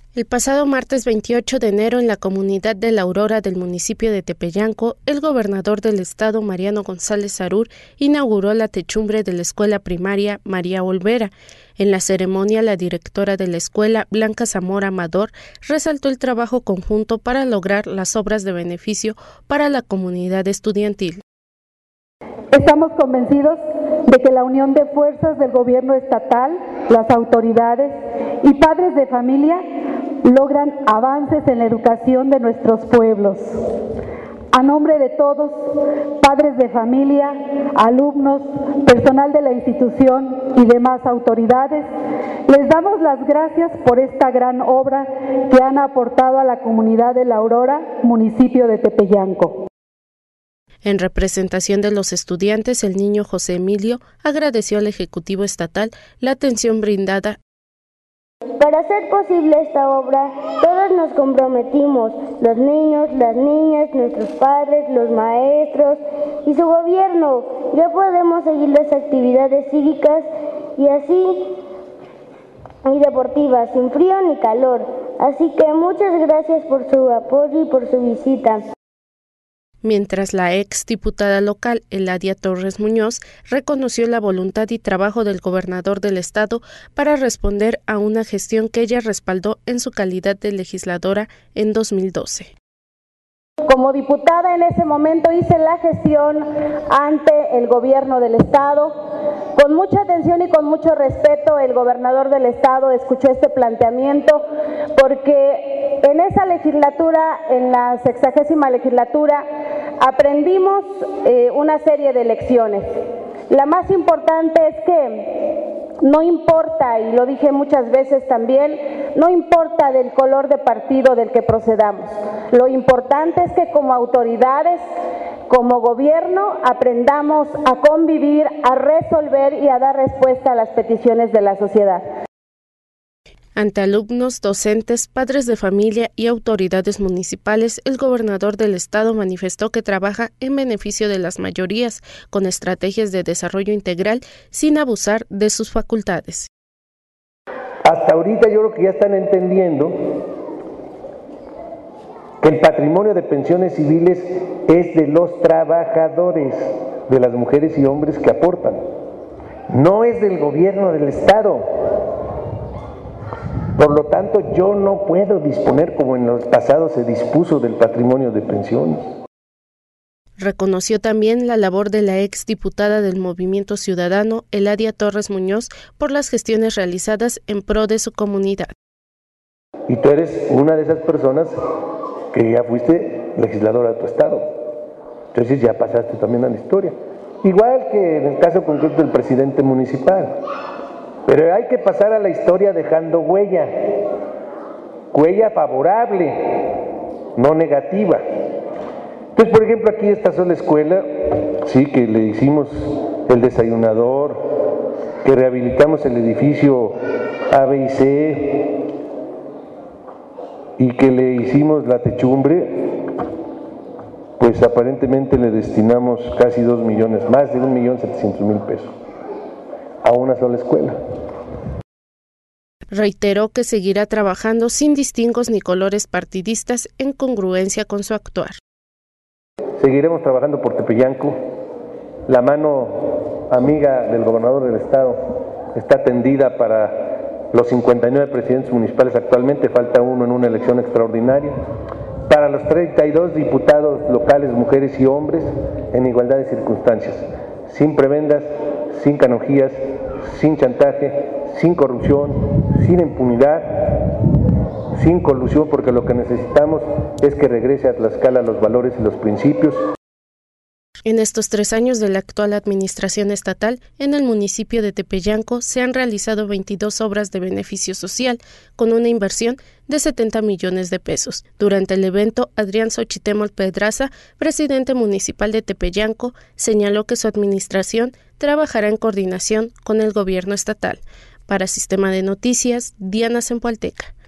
El pasado martes 28 de enero, en la comunidad de La Aurora del municipio de Tepeyanco, el gobernador del estado, Mariano González Sarur, inauguró la techumbre de la escuela primaria María Olvera. En la ceremonia, la directora de la escuela, Blanca Zamora Amador, resaltó el trabajo conjunto para lograr las obras de beneficio para la comunidad estudiantil. Estamos convencidos de que la unión de fuerzas del gobierno estatal, las autoridades y padres de familia logran avances en la educación de nuestros pueblos. A nombre de todos, padres de familia, alumnos, personal de la institución y demás autoridades, les damos las gracias por esta gran obra que han aportado a la comunidad de La Aurora, municipio de Tepeyanco. En representación de los estudiantes, el niño José Emilio agradeció al Ejecutivo Estatal la atención brindada. Para hacer posible esta obra, todos nos comprometimos, los niños, las niñas, nuestros padres, los maestros y su gobierno. Ya podemos seguir las actividades cívicas y deportivas, sin frío ni calor. Así que muchas gracias por su apoyo y por su visita. Mientras la ex diputada local, Eladia Torres Muñoz, reconoció la voluntad y trabajo del gobernador del estado para responder a una gestión que ella respaldó en su calidad de legisladora en 2012. Como diputada en ese momento hice la gestión ante el gobierno del estado. Con mucha atención y con mucho respeto, el gobernador del estado escuchó este planteamiento porque en esa legislatura, en la 60ª legislatura, aprendimos una serie de lecciones. La más importante es que no importa, y lo dije muchas veces también, no importa del color de partido del que procedamos. Lo importante es que como autoridades, como gobierno, aprendamos a convivir, a resolver y a dar respuesta a las peticiones de la sociedad. Ante alumnos, docentes, padres de familia y autoridades municipales, el gobernador del estado manifestó que trabaja en beneficio de las mayorías, con estrategias de desarrollo integral, sin abusar de sus facultades. Hasta ahorita yo creo que ya están entendiendo que el patrimonio de pensiones civiles es de los trabajadores, de las mujeres y hombres que aportan. No es del gobierno del estado. Por lo tanto, yo no puedo disponer como en los pasados se dispuso del patrimonio de pensiones. Reconoció también la labor de la exdiputada del Movimiento Ciudadano, Eladia Torres Muñoz, por las gestiones realizadas en pro de su comunidad. Y tú eres una de esas personas que ya fuiste legisladora de tu estado. Entonces ya pasaste también a la historia. Igual que en el caso concreto del presidente municipal. Pero hay que pasar a la historia dejando huella favorable, no negativa. Entonces, por ejemplo, aquí esta sola escuela, sí, que le hicimos el desayunador, que rehabilitamos el edificio A, B y C, y que le hicimos la techumbre, pues aparentemente le destinamos casi 2 millones, más de 1.700.000 pesos. A una sola escuela. Reiteró que seguirá trabajando sin distingos ni colores partidistas en congruencia con su actuar. Seguiremos trabajando por Tepeyanco. La mano amiga del gobernador del estado está tendida para los 59 presidentes municipales actualmente, falta uno en una elección extraordinaria. Para los 32 diputados locales, mujeres y hombres, en igualdad de circunstancias, sin prebendas, sin canonjías, sin chantaje, sin corrupción, sin impunidad, sin colusión, porque lo que necesitamos es que regrese a Tlaxcala los valores y los principios. En estos 3 años de la actual administración estatal, en el municipio de Tepeyanco se han realizado 22 obras de beneficio social, con una inversión de 70 millones de pesos. Durante el evento, Adrián Xochitemol Pedraza, presidente municipal de Tepeyanco, señaló que su administración trabajará en coordinación con el gobierno estatal. Para Sistema de Noticias, Diana Zempoalteca.